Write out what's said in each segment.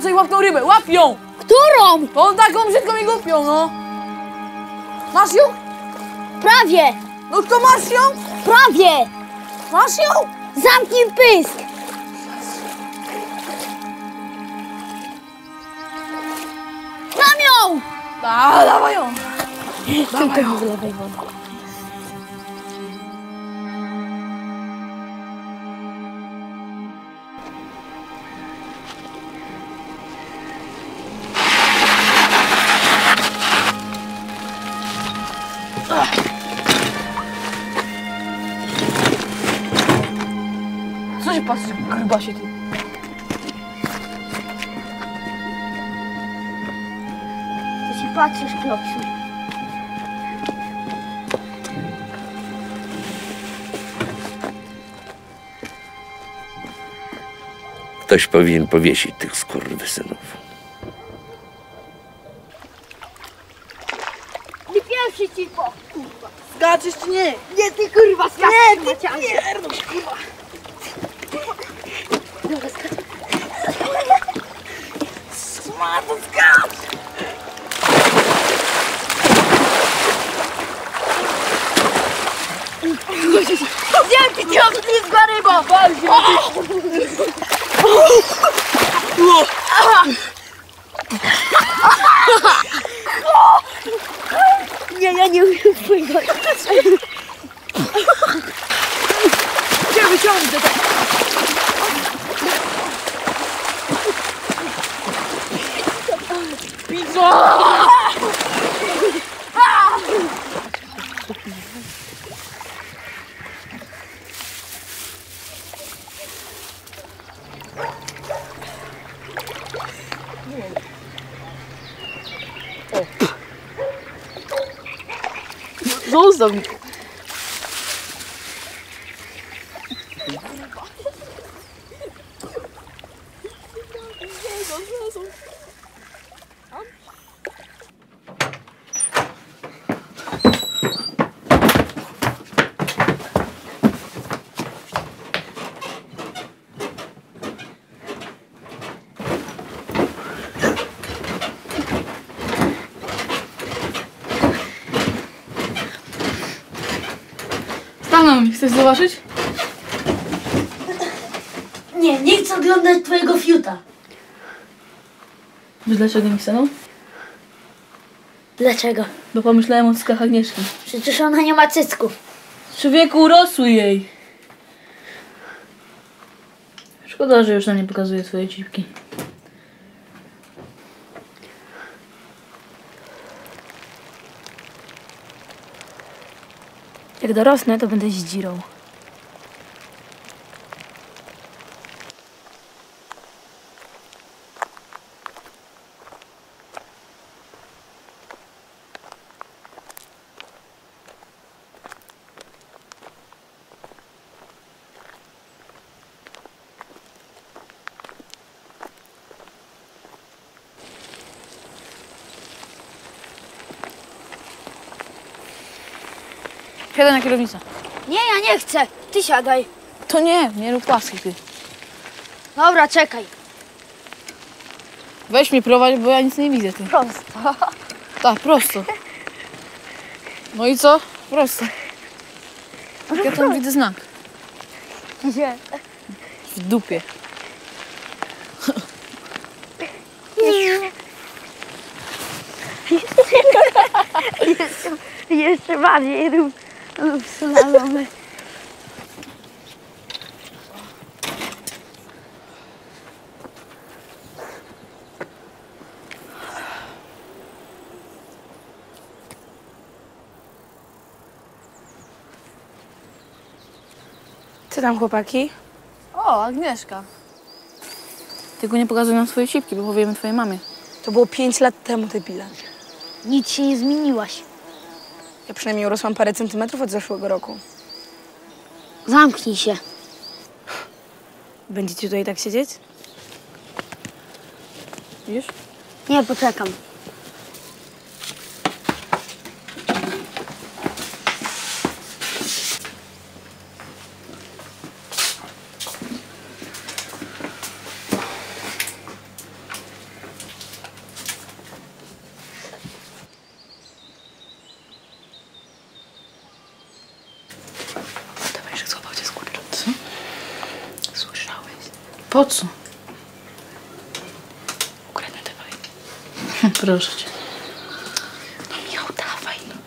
coś łap tą rybę, łap ją! Którą? Tą taką brzydką i głupią, no. Masz ją? Prawie! No to masz ją? Prawie! Masz ją? Zamknij pysk! Mam ją! Dawaj ją. Dawaj ją. Wylewaj wodę. Co się patrzysz, grbasie, ty? Co się patrzysz, klopsiu? Ktoś powinien powiesić tych skurwysynów. Ty pierwszy, cicho! Kurwa. Skaczesz czy nie? Nie, ty kurwa, skacz! Nie, ty pierdolisz, kurwa. Dobra, skacz. Szmato, skacz! Dzięki, ci odblizgła ryba! Bardziej! Nie, ja nie umiem pływać. Gdzie wyciągnę to? Pizza! Zostaw mi. Stanął, chcesz zobaczyć? Nie, nie chcę oglądać twojego fiuta. Wiesz dlaczego mi stanął? Dlaczego? Bo pomyślałem o cyckach Agnieszki. Przecież ona nie ma cycków. Człowieku, urosły jej. Szkoda, że już nam nie pokazuje twoje cipki. Jak dorosnę, to będę zdzirą. Siadaj na kierownicę. Nie, ja nie chcę. Ty siadaj. To nie rób łaski, ty. Dobra, czekaj. Weź mnie prowadź, bo ja nic nie widzę, ty. Prosto. Tak, prosto. No i co? Prosto. Ja tam widzę znak. Gdzie? W dupie. Jeszcze bardziej rób slalomy. Co tam, chłopaki? O, Agnieszka. Tylko nie pokazuj nam swoje cipki, bo powiemy twojej mamie. To było 5 lat temu, debile. Nic się nie zmieniłaś. Ja przynajmniej urosłam parę centymetrów od zeszłego roku. Zamknij się. Będziecie tutaj tak siedzieć? Widzisz? Nie, poczekam. Po co? Ukradnę dawaj. Proszę cię. No Michał, dawaj no.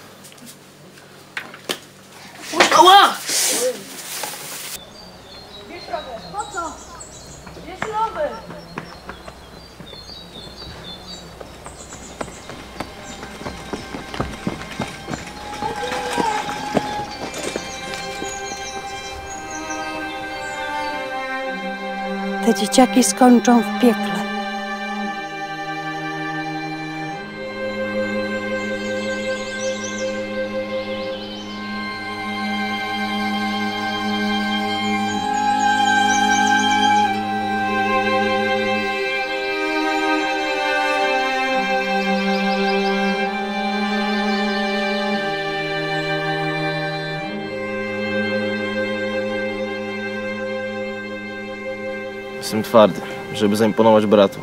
Ała! Te dzieciaki skończą w piekle. Jestem twardy, żeby zaimponować bratu.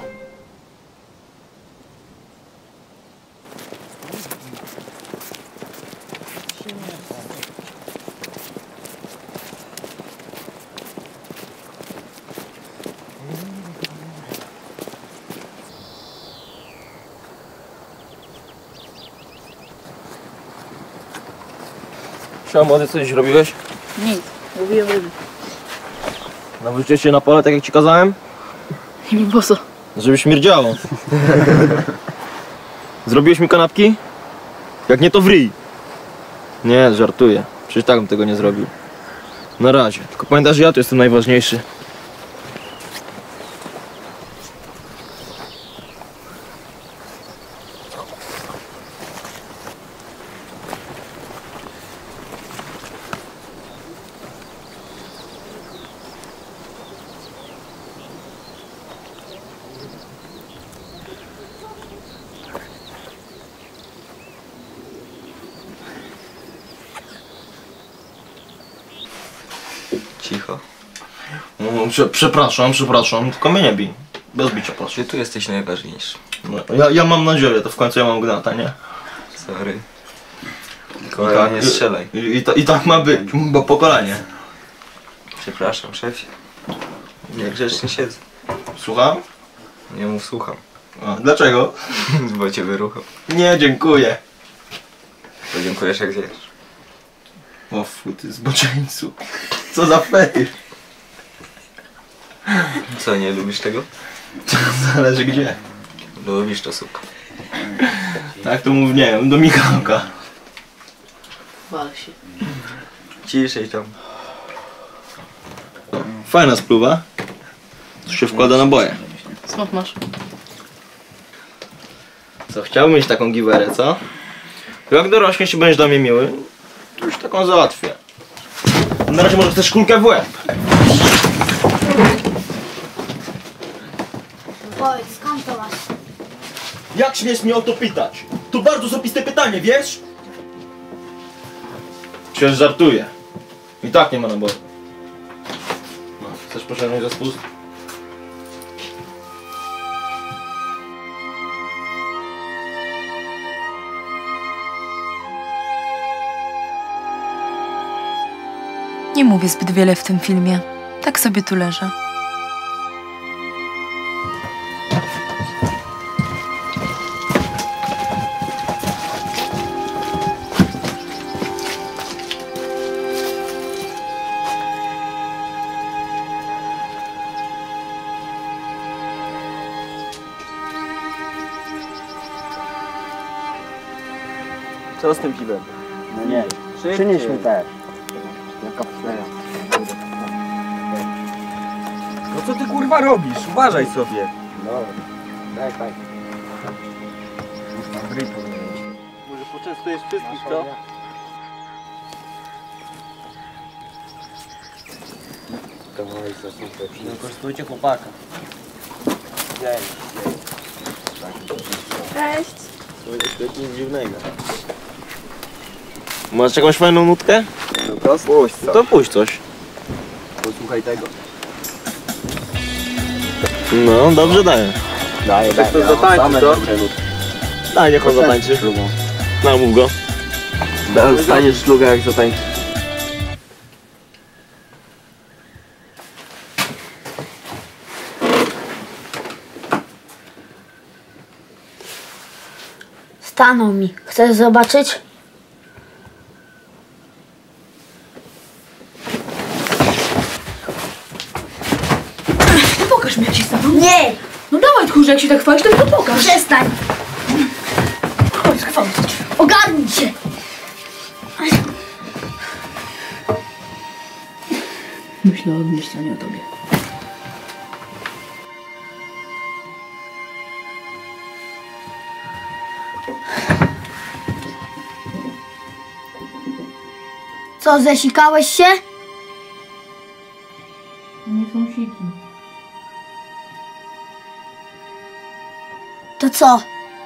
Siema, młody, co dziś robiłeś? Nic. Mówiłem ryby. Nawróciłeś się na pole, tak jak ci kazałem? I mi po co? Żeby śmierdziało. Zrobiłeś mi kanapki? Jak nie, to w ryj. Nie, żartuję. Przecież tak bym tego nie zrobił. Na razie. Tylko pamiętaj, że ja tu jestem najważniejszy. Cicho. No, przepraszam, tylko mnie nie bij. Bez bicia, proszę. Ty tu jesteś najważniejszy. No, ja mam nadzieję, to w końcu ja mam gnata, nie? Sorry. Tylko nie strzelaj. I tak ma być, bo pokolenie. Przepraszam, szefie. Jak grzecznie siedzę. Słucham? Nie mów, słucham. A, dlaczego? Bo cię wyruchał. Nie, dziękuję. Podziękujesz jak wiesz. O fu, ty zboczeńcu. Co za fetysz. Co, nie lubisz tego? Zależy gdzie. Lubisz to, suka. Tak to mów, nie wiem, do Michalka. Wal się. Ciszej tam. Fajna spluwa. Tu się wkłada naboje. Smak masz. Co, chciałbym mieć taką giwerę, co? Jak dorośniesz i będziesz dla mnie miły, to już taką załatwię. Na razie może chcesz kulkę w łeb. Powiedz, skąd to masz? Jak śmiesz mnie o to pytać? To bardzo zapiste pytanie, wiesz? Przecież żartuję. I tak nie ma naboju. No, chcesz pociągnąć za spust? Nie mówię zbyt wiele w tym filmie. Tak sobie tu leżę. Co z tym piwem? No nie, przynieś mi też. No co ty kurwa robisz? Uważaj sobie. No, daj. Może poczęstujesz wszystkich, co? No kosztujcie chłopaka. Cześć. To nic dziwnego. Masz jakąś fajną nutkę? No to puść co. To puść coś. Posłuchaj tego. No, dobrze daję. Daj. to zatańczy, co? Daj, niech on zatańczy. Namów go. Dostaniesz szlugę jak zatańczy. Stanął mi. Chcesz zobaczyć? No pokaż mi, jak się stanął. Nie! No dawaj, tchórze, jak się tak chwalisz, to mi to pokaż. Przestań! Chodź, schwałcić. Ogarnij się! Myślę o mieście, a nie o tobie. Co, zesikałeś się? Nie są siki. To co?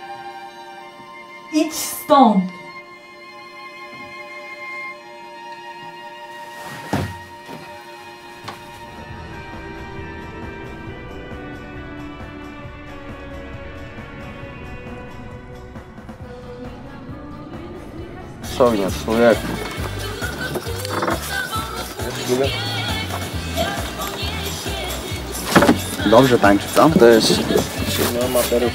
Idź stąd! Sognia, człowieku. Dobrze tańczy, co? To jest... No, amatorów.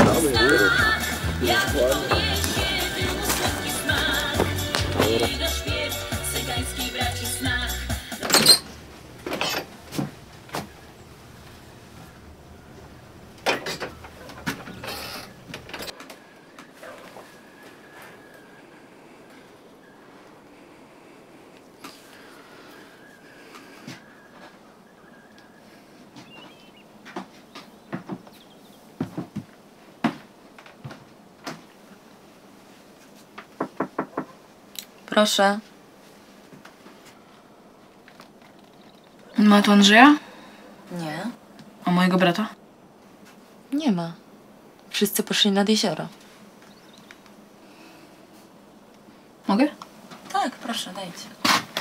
Proszę. Ma tu Andrzeja? Nie. A mojego brata? Nie ma. Wszyscy poszli nad jezioro. Mogę? Tak, proszę, dajcie.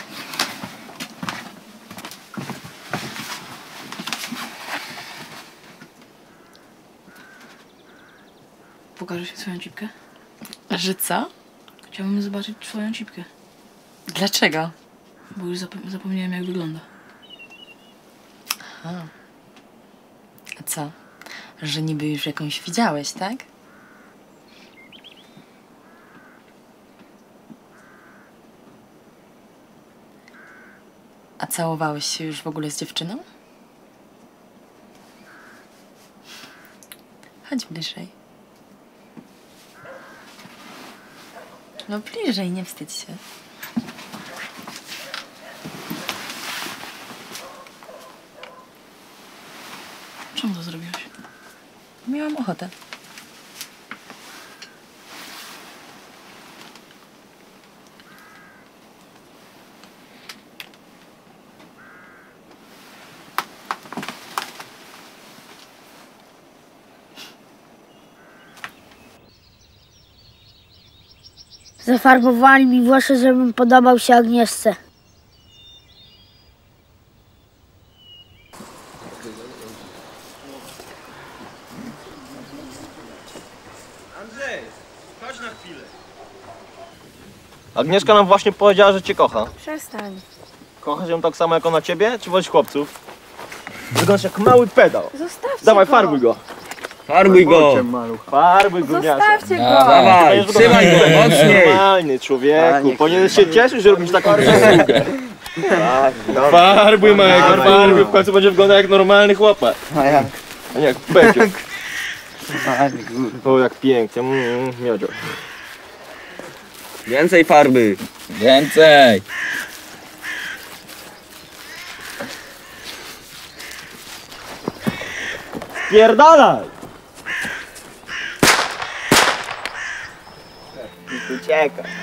Pokażesz mi swoją cipkę? Że co? Chciałbym zobaczyć twoją cipkę, Dlaczego? bo już zapomniałem, jak wygląda. A co? Że niby już jakąś widziałeś, tak? A całowałeś się już w ogóle z dziewczyną? Chodź bliżej. No bliżej, nie wstydź się. Czemu to zrobiłeś? Miałam ochotę. Zafarbowali mi włosy, żebym podobał się Agnieszce. Andrzej, chodź na chwilę. Agnieszka nam właśnie powiedziała, że cię kocha. Przestań. Kochasz ją tak samo jak ona ciebie, czy wolisz chłopców? Wyglądasz jak mały pedał. Zostawcie Dawaj, go. farbuj go. Farbuj go! Farbuj go, Zostawcie go. Dawaj, trzymaj go mocniej! Normalny człowieku, powinieneś się cieszyć, że robisz taką przysługę. Farbuj małego, farbuj, w końcu będzie wyglądał jak normalny chłopak. A jak? A nie jak peciok. Fajnie, kurwa. O, jak pięknie, miodzio. Więcej farby! Więcej! Pierdalaj! Uciekaj.